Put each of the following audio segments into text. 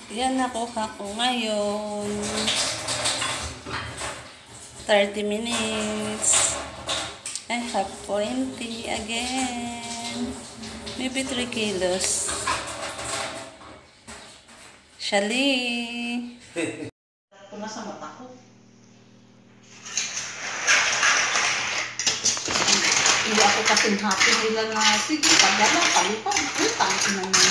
Yan nakuha ko ngayon. 30 minutes. I have 20 again. Maybe 3 kilos. Shali. Ito na sa mata ko. Hindi ako kasing happy nila na sige, pagdala, palipad. Ay, tangin na naman.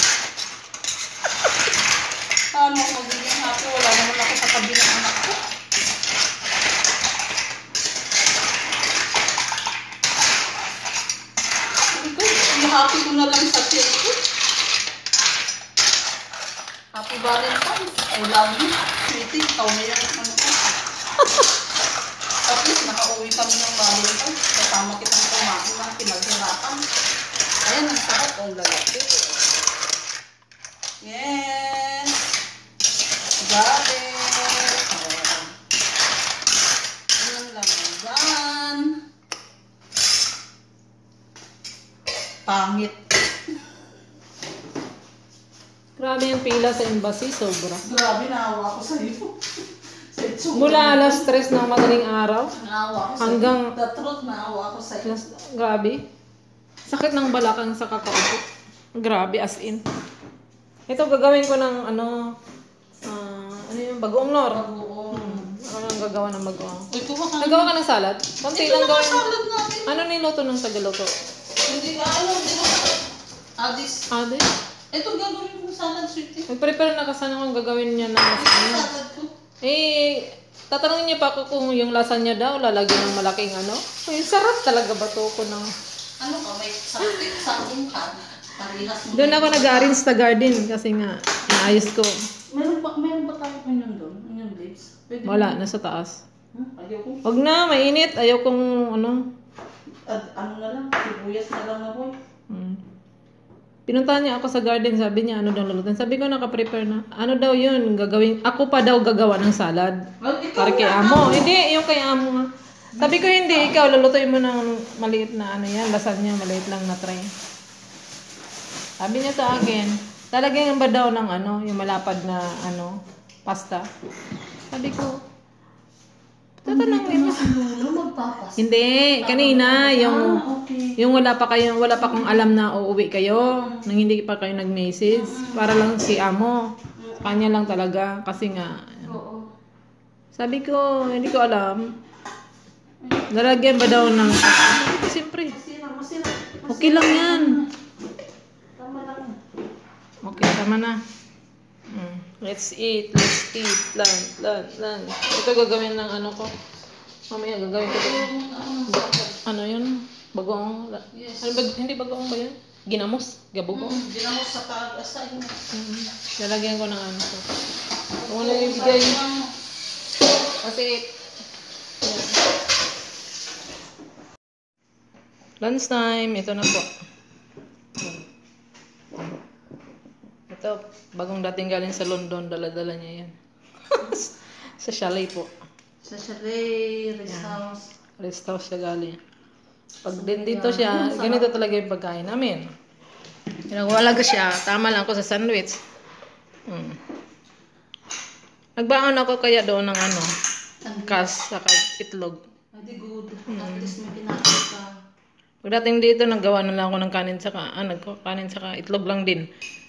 Paano ako magiging happy? Wala naman ako sa tabi ng anak ko. Happy ko na lang sa cellphone. Happy Valentine's. I love you. Sweetie, ikaw na yan. Ano ko? At least, nakauwi kami ng Valentine's. Kasama kitang kumain ng pinaghirapan. Ayan, ang sarap. Ang lalaki. Yes. Got it. Ayan lang. Ayan. Pangit. Grabe yung pila sa embassy, sobra. Grabe, naawa ko sa iyo. Mula alas 3 ng madaling araw Naawa ko sa hanggang iyo. The truth, naawa ko sa iyo. grabe. Sakit ng balakang sa kakaupo. Grabe, as in. Ito, gagawin ko ng ano yung bagoong nor. Ako lang gagawa ng bagoong. Nagawa ka ng salad? Konti lang gawin. Salad natin. Ano niluto ng tagaluto? Hindi ka alam, di ba? Adis. Ade? Ito gagawin kong salad, sweetie. Nag-prepare na kasi kung gagawin niya ng Ito salad ko. tatanungin niya pa ako kung yung lasagna daw, lalagyan ng malaking ano. Ay, sarap talaga ba to ko ng... Ano ka, may saging ka. Parehas mo. Doon ako nag-arrange sa garden kasi nga, naayos ko. Meron ba tayo onion doon? Onion leaves? Pwede Wala, nasa taas. Ayoko. Huwag na, mainit. Ayokong ano. Ano na lang, sibuyas na lang ako. Pinuntahan niya ako sa garden, sabi niya, ano daw lulutin. Sabi ko, naka-prepare na. Ano daw yun, gagawin. Ako pa daw gagawa ng salad. Well, ikaw Para kay na, amo. Hindi, yung kay amo nga. Sabi ko, hindi, ikaw, lulutuin mo ng maliit na ano yan. Lasagna, maliit lang na tray. Sabi niya sa akin, talagyan ba daw ng ano, yung malapad na ano, pasta. Sabi ko, tatanungin mo. Hindi, kanina, yung wala pa kong alam na uuwi kayo, nang hindi pa kayo nag-message, para lang si amo. Kanya lang talaga, kasi nga, sabi ko, hindi ko alam. Lalagyan ba daw ng, siyempre, okay lang yan. Okay, tama na. Let's eat. Lan. Ito gagawin ng ano ko. Mamaya gagawin ko ito. Ano yun? Bagoong. Yes. Ano, hindi bagoong ba yun? Ginamos. Gabugong. Ginamos sa pag-asahin. Lalagyan ko ng ano ko. Kung ano yung ibigay. Kasi, yan. Lunch time. Ito na po. Ito, bagong dating galing sa London, dala-dala niya yan. Sa chalet po. Sa chalet, rest house. Rest house siya galing. Pag din dito siya, ganito talaga yung pagkain namin. Pinagwalaga siya, tama lang ako sa sandwich. Nagbaon ako kaya doon ng ano, kas, saka itlog. Hindi good. At least may pinakita ka. Pagdating dito, naggawa na lang ako ng kanin saka itlog lang din.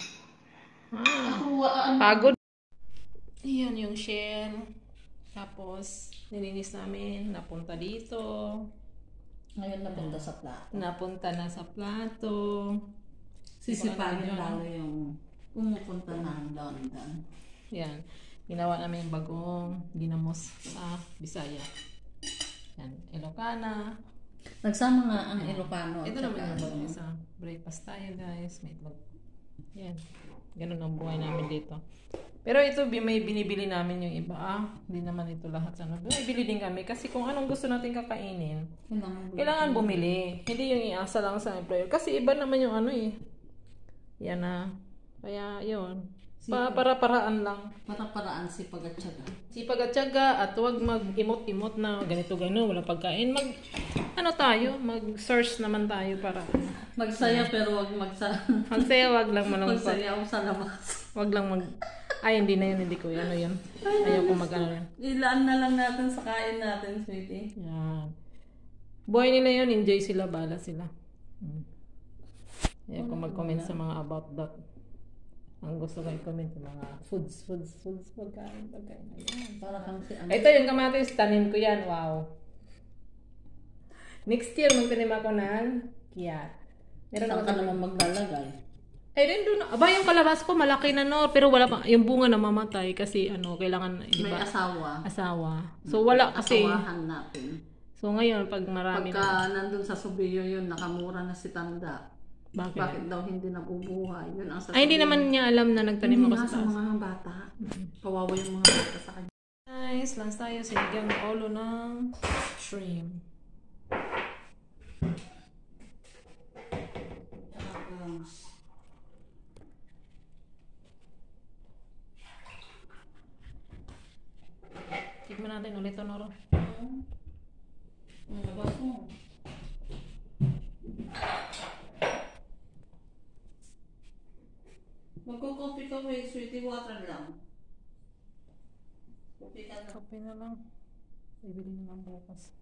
Pagod. Ayan yung shell. Tapos, nilinis namin. Napunta dito. Ngayon napunta sa plato. Napunta na sa plato. Sisipagin lalo yung pumupunta ng London. Yan. Ginawa namin yung bagong ginamos sa Bisaya. Yan. Ilocana. Nagsama nga ang Ilocano. Ito naman yung bagong isa. Breakfast tayo guys. May itlog. Yan. Ganun ang buhay namin dito. Pero ito, may binibili namin yung iba. Hindi naman ito lahat. May bili din kami. Kasi kung anong gusto natin kakainin, kailangan bumili. Hindi yung iasa lang sa employer. Kasi iba naman yung ano eh. Yan na. Kaya yun. Para-paraan lang. Para-paraan sipag at tiyaga. Sipag at tiyaga. At huwag mag-imot-imot na ganito-gano. Walang pagkain. Mag-search naman tayo para magsaya pero wag magsaya, wag lang malungkot. Magsaya sa labas. Wag lang Ay, hindi na yun. Hindi ko. Ano yun? Ayaw ko mag-ano yun. Ilaan na lang natin sa kain natin, sweetie. Yan. Buhay nila yun. Enjoy sila. Bala sila. Ayaw ko mag-comment sa mga about that. Ang gusto ko i-comment sa mga foods. Pagkain. Ayan. Para kang si ano. Ito yung kamatis. Tanim ko yan. Wow. Next year, magtanim ako ng kiyat. Meron Saan ako ka naman maglalagay? Ay, rin doon. Aba, yung kalabas ko, malaki na no. Pero wala pa, yung bunga namamatay kasi kailangan, May iba, asawa. asawa. So, wala kasi. Asawahan natin. So, ngayon, pag marami Pagka nandun sa Subiyo yun, nakamura na si Tanda. Bakit? Bakit daw hindi nabubuhay? Yun ang Ay, hindi naman niya alam na nagtanim Hindi ako nga sa sa taas. mga bata. Kawawa yung mga bata sa kanya. Guys, lunch tayo. Sinigang ulo ng shrimp. Tignan natin ulit ito, Noro. Labas mo. Magko-coffee ka mo, sweetie, water lang. Coffee ka na. Kape na lang. Bibili na lang bukas.